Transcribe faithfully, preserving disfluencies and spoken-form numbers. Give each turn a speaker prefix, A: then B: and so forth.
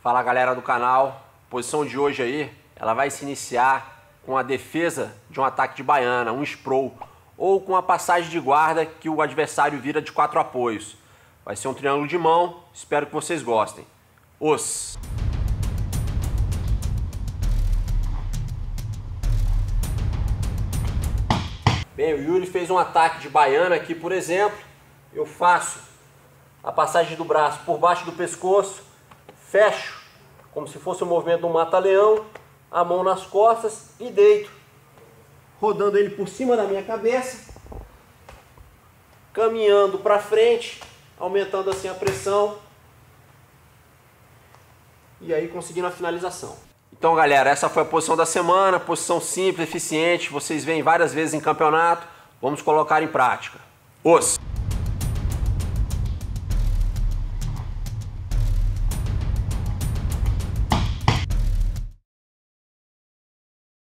A: Fala galera do canal, a posição de hoje aí, ela vai se iniciar com a defesa de um ataque de baiana, um sprawl, ou com a passagem de guarda que o adversário vira de quatro apoios. Vai ser um triângulo de mão, espero que vocês gostem. Os! Bem, o Yuri fez um ataque de baiana aqui, por exemplo. Eu faço a passagem do braço por baixo do pescoço, fecho, como se fosse o movimento de um mata-leão, a mão nas costas e deito, rodando ele por cima da minha cabeça, caminhando para frente, aumentando assim a pressão e aí conseguindo a finalização. Então galera, essa foi a posição da semana, posição simples, eficiente, vocês veem várias vezes em campeonato, vamos colocar em prática. Os!